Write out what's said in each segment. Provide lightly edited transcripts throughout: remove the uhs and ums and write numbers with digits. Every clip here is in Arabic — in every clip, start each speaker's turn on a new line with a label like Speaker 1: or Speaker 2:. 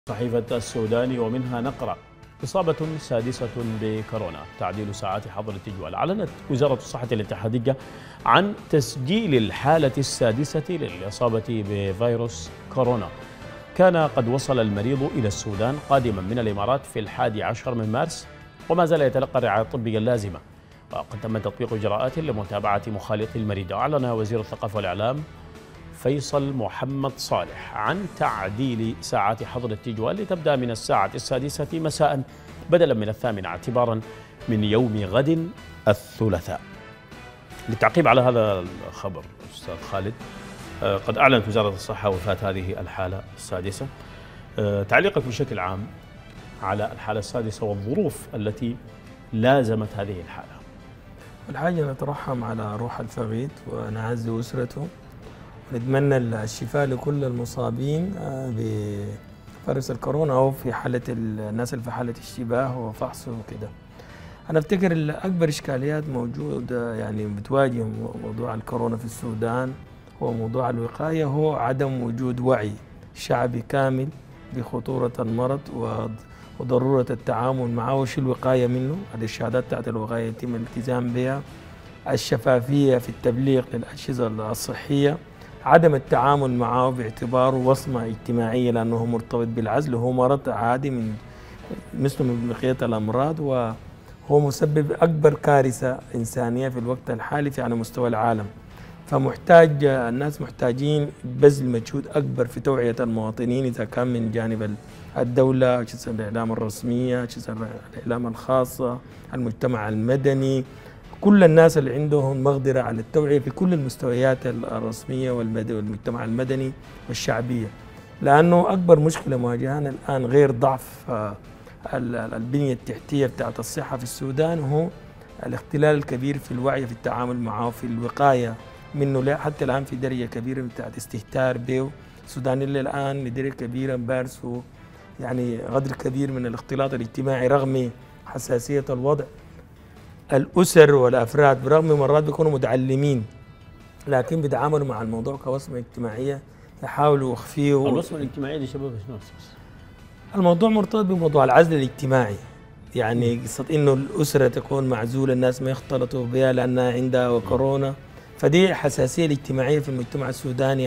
Speaker 1: صحيفة السوداني ومنها نقرأ: إصابة سادسة بكورونا، تعديل ساعات حظر التجوال. أعلنت وزارة الصحة الاتحادية عن تسجيل الحالة السادسة للإصابة بفيروس كورونا. كان قد وصل المريض إلى السودان قادما من الإمارات في 11 من مارس، وما زال يتلقى الرعاية الطبية اللازمة، وقد تم تطبيق إجراءات لمتابعة مخالطي المريض. أعلن وزير الثقافة والإعلام فيصل محمد صالح عن تعديل ساعات حظر التجوال لتبدأ من الساعة 6 مساء بدلا من 8 اعتبارا من يوم غد الثلاثاء. للتعقيب على هذا الخبر أستاذ خالد، قد أعلنت وزارة الصحة وفاة هذه الحالة السادسة. تعليقك بشكل عام على الحالة السادسة والظروف التي لازمت هذه الحالة؟
Speaker 2: الحاجة نترحم على روح الفقيد ونعزي أسرته، ونتمنى الشفاء لكل المصابين بفيروس الكورونا أو في حالة الناس اللي في حالة اشتباه وفحص وكده. أنا أفتكر أكبر إشكاليات موجودة يعني بتواجه موضوع الكورونا في السودان هو موضوع الوقاية، هو عدم وجود وعي شعبي كامل بخطورة المرض وضرورة التعامل معه وشو الوقاية منه. الإرشادات بتاعت الوقاية يتم الالتزام بها، الشفافية في التبليغ للأجهزة الصحية، عدم التعامل معه باعتباره وصمة اجتماعية لأنه مرتبط بالعزل، وهو مرض عادي من مثل من بقية الأمراض، وهو مسبب أكبر كارثة إنسانية في الوقت الحالي على مستوى العالم. فمحتاج الناس محتاجين بذل مجهود أكبر في توعية المواطنين، إذا كان من جانب الدولة، أجهزة الإعلام الرسمية، أجهزة الإعلام الخاصة، المجتمع المدني، كل الناس اللي عندهم مقدرة على التوعية في كل المستويات الرسمية والمجتمع المدني والشعبية. لأنه أكبر مشكلة مواجهانا الآن غير ضعف البنية التحتية بتاعت الصحة في السودان، هو الاختلال الكبير في الوعي في التعامل معه في الوقاية منه. حتى الآن في درجة كبيرة بتاعت استهتار به السودان اللي الآن لدرجة كبيرة بارسوا يعني قدر كبير من الاختلاط الاجتماعي رغم حساسية الوضع. الأسر والأفراد برغم مرات بيكونوا متعلمين لكن بيتعاملوا مع الموضوع كوصمة اجتماعية، يحاولوا يخفيه.
Speaker 1: الوصمة الاجتماعية دي شباب شنو؟
Speaker 2: الموضوع مرتبط بموضوع العزل الاجتماعي، يعني قصة إنه الأسرة تكون معزولة، الناس ما يختلطوا بها لأنها عندها كورونا، فدي حساسية الاجتماعية في المجتمع السوداني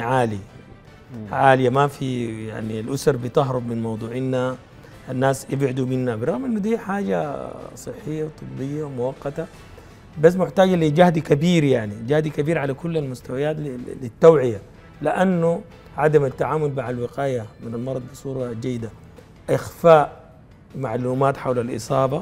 Speaker 2: عالية. ما في يعني الأسر بتهرب من موضوع إن الناس يبعدوا منا، برغم إنه دي حاجة صحية وطبية ومؤقتة، بس محتاجة لجهد كبير، يعني جهد كبير على كل المستويات للتوعية، لأنه عدم التعامل مع الوقاية من المرض بصورة جيدة، إخفاء معلومات حول الإصابة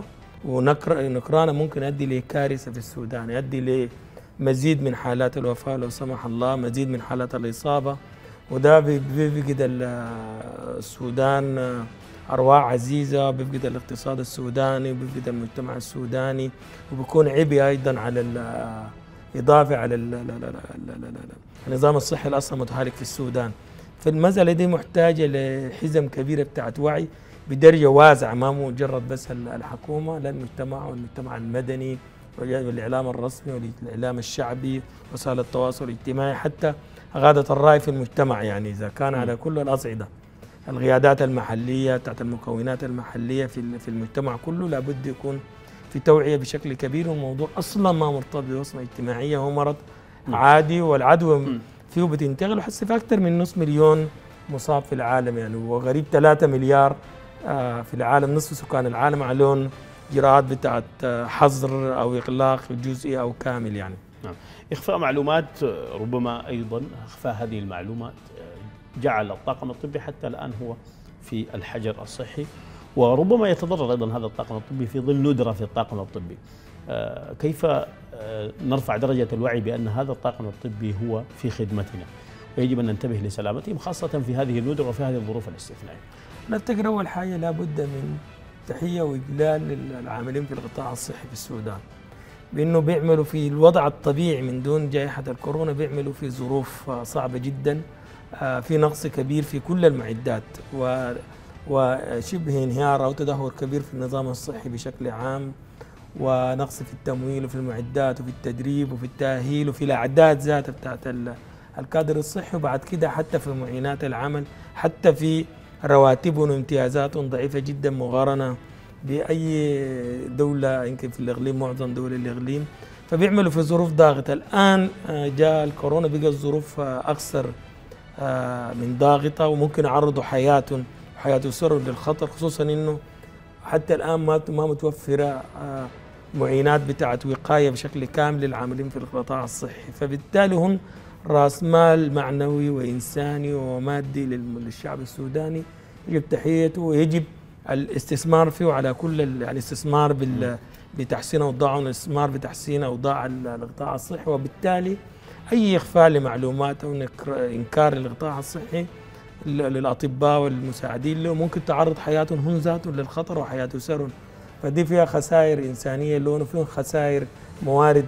Speaker 2: ونكرانة ممكن يؤدي لكارثة في السودان، يؤدي لمزيد من حالات الوفاة لو سمح الله، مزيد من حالات الإصابة، وده بيفقد السودان أرواح عزيزة، بيفقد الاقتصاد السوداني، بيفقد المجتمع السوداني، وبيكون عبء أيضا على إضافة على النظام الصحي الأصلا متهالك في السودان. فالمسألة دي محتاجة لحزم كبيرة بتاعت وعي بدرجة واسعة، ما مجرد بس الحكومة، لا المجتمع والمجتمع المدني والإعلام الرسمي والإعلام الشعبي، وسائل التواصل الاجتماعي، حتى غادة الرأي في المجتمع، يعني إذا كان على كل الأصعدة، القيادات المحلية بتاعت المكونات المحلية في المجتمع كله لابد يكون في توعية بشكل كبير. والموضوع أصلا ما مرتبط بوصمة اجتماعية، هو مرض عادي، والعدوى فيه بتنتقل، وحس في أكثر من نصف مليون مصاب في العالم، يعني وقريب 3 مليار في العالم، نصف سكان العالم عليهم إجراءات بتاعت حظر أو إغلاق جزئي أو كامل يعني.
Speaker 1: نعم. إخفاء معلومات، ربما أيضا إخفاء هذه المعلومات جعل الطاقم الطبي حتى الآن هو في الحجر الصحي، وربما يتضرر أيضا هذا الطاقم الطبي في ظل ندرة في الطاقم الطبي. كيف نرفع درجة الوعي بأن هذا الطاقم الطبي هو في خدمتنا ويجب أن ننتبه لسلامتهم خاصة في هذه الندرة وفي هذه الظروف الاستثنائية؟
Speaker 2: نفتكر أول حاجة لابد من تحية وإجلال للعاملين في القطاع الصحي في السودان، بأنه بيعملوا في الوضع الطبيعي من دون جائحة الكورونا، بيعملوا في ظروف صعبة جدا، في نقص كبير في كل المعدات وشبه انهيار أو تدهور كبير في النظام الصحي بشكل عام، ونقص في التمويل وفي المعدات وفي التدريب وفي التأهيل وفي الأعداد ذاتها بتاعت الكادر الصحي، وبعد كده حتى في معينات العمل، حتى في رواتبهم وامتيازاتهم ضعيفة جدا مقارنة بأي دولة يمكن في الإقليم، معظم دول الإقليم. فبيعملوا في ظروف ضاغطة. الآن جاء الكورونا، بقى الظروف أكثر من ضاغطة، وممكن يعرضوا حياتهم وحياة أسرهم للخطر، خصوصا إنه حتى الآن ما متوفرة معينات بتاعت وقاية بشكل كامل للعاملين في القطاع الصحي. فبالتالي هم رأس مال معنوي وإنساني ومادي للشعب السوداني، يجب تحيته ويجب الاستثمار فيه على كل الاستثمار بتحسين أوضاعهم، الاستثمار بتحسين أوضاع القطاع الصحي. وبالتالي أي إخفاء لمعلومات أو إنكار القطاع الصحي للأطباء والمساعدين له ممكن تعرض حياتهم هم ذاتهم للخطر وحياة أسرهم. فدي فيها خسائر إنسانية لهم، وفيهم خسائر موارد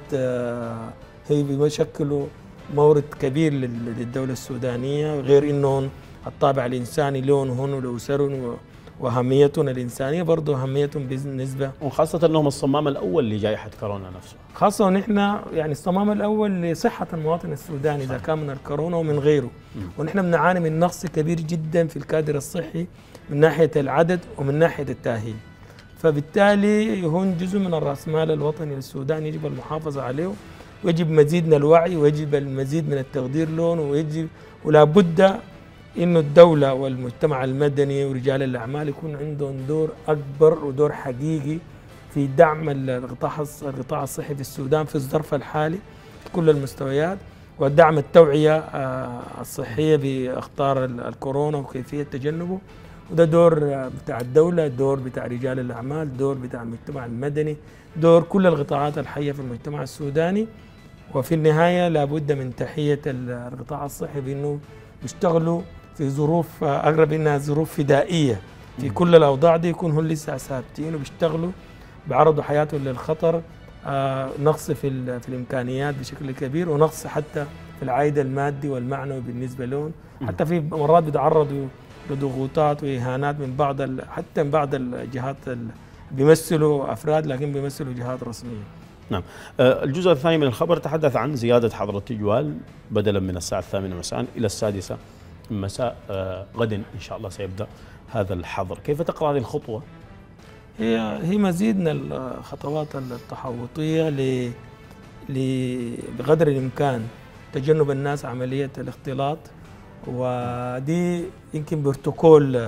Speaker 2: هي بيشكلوا مورد كبير للدولة السودانية، غير إنهم الطابع الإنساني لهم هون ولأسرهم وأهميتهم الإنسانية برضه أهميتهم بالنسبة،
Speaker 1: وخاصة أنهم الصمام الأول لجائحة كورونا نفسه.
Speaker 2: خاصة ونحن يعني الصمام الأول لصحة المواطن السوداني إذا كان من الكورونا ومن غيره. ونحن بنعاني من نقص كبير جدا في الكادر الصحي من ناحية العدد ومن ناحية التأهيل. فبالتالي هون جزء من الرأسمال الوطني للسودان يجب المحافظة عليه، ويجب مزيد من الوعي، ويجب المزيد من التقدير لهم، ولا بد إنه الدولة والمجتمع المدني ورجال الأعمال يكون عندهم دور أكبر ودور حقيقي في دعم القطاع الصحي في السودان في الظرف الحالي في كل المستويات، ودعم التوعية الصحية بأخطار الكورونا وكيفية تجنبه. وده دور بتاع الدولة، دور بتاع رجال الأعمال، دور بتاع المجتمع المدني، دور كل القطاعات الحية في المجتمع السوداني. وفي النهاية لابد من تحية القطاع الصحي بأنه يشتغلوا في ظروف أقرب إنها ظروف فدائية في كل الأوضاع دي، يكون هم لسه ثابتين وبيشتغلوا بعرضوا حياتهم للخطر. نقص في الإمكانيات بشكل كبير، ونقص حتى في العائد المادي والمعنوي بالنسبة لهم. حتى في مرات بيتعرضوا لضغوطات وإهانات من حتى من بعض الجهات بيمثلوا أفراد لكن بيمثلوا جهات رسمية.
Speaker 1: نعم. الجزء الثاني من الخبر تحدث عن زيادة حظر التجوال بدلا من الساعة 8 مساء إلى 6 مساء غدا إن شاء الله سيبدأ هذا الحظر. كيف تقرأ هذه الخطوة؟
Speaker 2: هي مزيد من الخطوات التحوطية بقدر الإمكان تجنب الناس عملية الاختلاط، ودي يمكن بروتوكول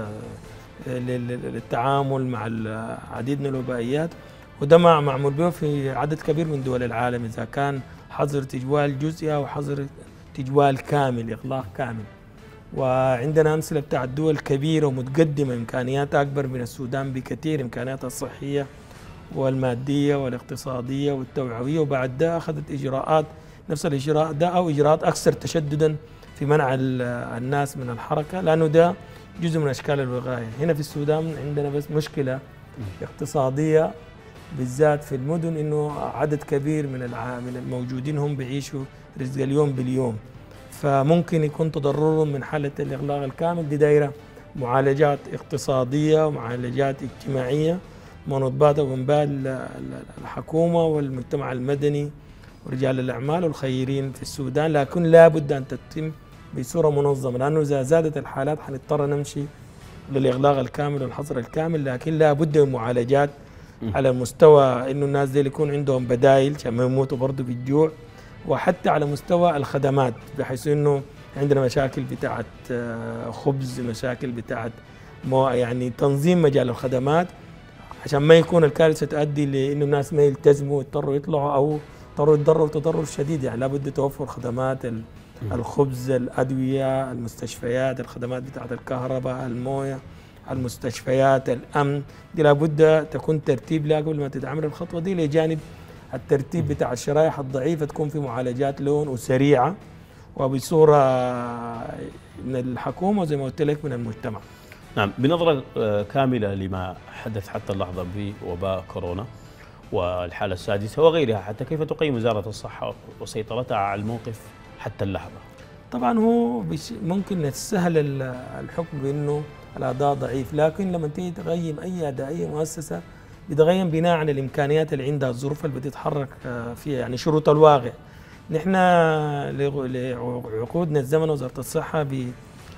Speaker 2: للتعامل مع العديد من الوبائيات، وده معمول به في عدد كبير من دول العالم، إذا كان حظر تجوال جزئي أو حظر تجوال كامل، إغلاق كامل. وعندنا أمثلة بتاع الدول كبيرة ومتقدمة إمكانياتها أكبر من السودان بكثير، إمكانياتها الصحية والمادية والاقتصادية والتوعوية، وبعد ده أخذت إجراءات نفس الإجراء ده أو إجراءات أكثر تشددا في منع الناس من الحركة، لأنه ده جزء من أشكال الوقاية. هنا في السودان عندنا بس مشكلة اقتصادية بالذات في المدن، إنه عدد كبير من الموجودين هم بيعيشوا رزق اليوم باليوم، فممكن يكون تضررهم من حالة الإغلاق الكامل. دي دايرة معالجات اقتصادية ومعالجات اجتماعية منوطة بين الحكومة والمجتمع المدني ورجال الأعمال والخيرين في السودان، لكن لا بد أن تتم بصورة منظمة، لأنه إذا زادت الحالات حنضطر نمشي للإغلاق الكامل والحظر الكامل، لكن لا بد من معالجات على مستوى إنه الناس دي يكون عندهم بدائل عشان ما يموتوا برضه بالجوع، وحتى على مستوى الخدمات، بحيث إنه عندنا مشاكل بتاعت خبز، مشاكل بتاعت يعني تنظيم مجال الخدمات عشان ما يكون الكارثة تؤدي لإنه الناس ما يلتزموا ويضطروا يطلعوا أو يضطروا يتضرروا تضرر شديد. يعني لابد توفر خدمات الخبز، الأدوية، المستشفيات، الخدمات بتاعت الكهرباء، الموية، المستشفيات، الأمن، دي لابد تكون ترتيب لها قبل ما تتعمل الخطوة دي، لجانب الترتيب بتاع الشرائح الضعيفة تكون في معالجات لون وسريعة وبصورة من الحكومة وزي ما قلت لك من المجتمع.
Speaker 1: نعم، بنظرة كاملة لما حدث حتى اللحظة بوباء كورونا والحالة السادسة وغيرها، حتى كيف تقيم وزارة الصحة وسيطرتها على الموقف حتى اللحظة؟
Speaker 2: طبعا هو ممكن نتسهل الحكم بأنه الأداء ضعيف، لكن لما تيجي تقيم أي أداء أي مؤسسة بتقيم بناء على الإمكانيات اللي عندها، الظروف اللي بتتحرك فيها، يعني شروط الواقع. نحن لعقودنا الزمن وزارة الصحة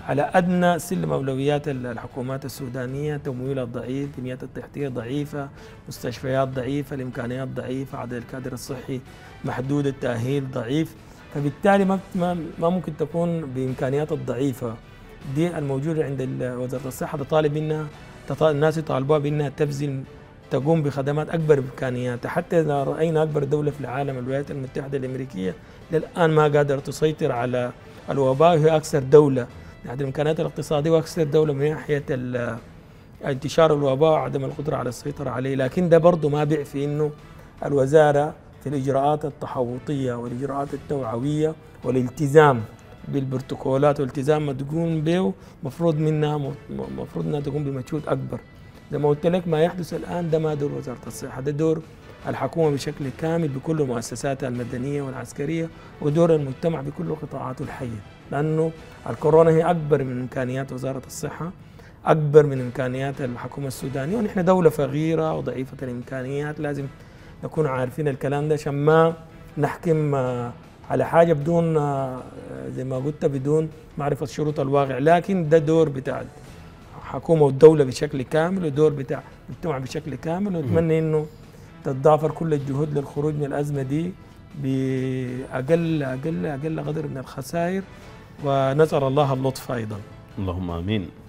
Speaker 2: على أدنى سلم أولويات الحكومات السودانية. تمويلها ضعيف، بنيات التحتية ضعيفة، مستشفيات ضعيفة، الإمكانيات ضعيفة، عدد الكادر الصحي محدود، التأهيل ضعيف. فبالتالي ما ممكن تكون بإمكانيات الضعيفة دي الموجودة عند وزارة الصحة تطالب منها، الناس يطالبوها بأنها تبذل تقوم بخدمات أكبر بإمكانياتها. حتى إذا رأينا أكبر دولة في العالم الولايات المتحدة الأمريكية للآن ما قادرة تسيطر على الوباء، وهي أكثر دولة من ناحية الإمكانيات الاقتصادية وأكثر دولة من ناحية انتشار الوباء وعدم القدرة على السيطرة عليه. لكن ده برضه ما بيعفي إنه الوزارة في الإجراءات التحوطية والإجراءات التوعوية والالتزام بالبروتوكولات والالتزام ما تقوم به، مفروض انها تقوم بمجهود اكبر. زي ما قلت لك ما يحدث الان ده ما دور وزاره الصحه، ده دور الحكومه بشكل كامل بكل مؤسساتها المدنيه والعسكريه، ودور المجتمع بكل قطاعاته الحيه، لانه الكورونا هي اكبر من امكانيات وزاره الصحه، اكبر من امكانيات الحكومه السودانيه، ونحن دوله فقيره وضعيفه الامكانيات. لازم نكون عارفين الكلام ده عشان ما نحكم على حاجة بدون زي ما قلت بدون معرفة شروط الواقع. لكن ده دور بتاع الحكومة والدولة بشكل كامل، ودور بتاع المجتمع بشكل كامل، ونتمنى انه تتضافر كل الجهود للخروج من الأزمة دي بأقل أقل أقل قدر من الخسائر، ونسأل الله اللطف أيضا.
Speaker 1: اللهم آمين.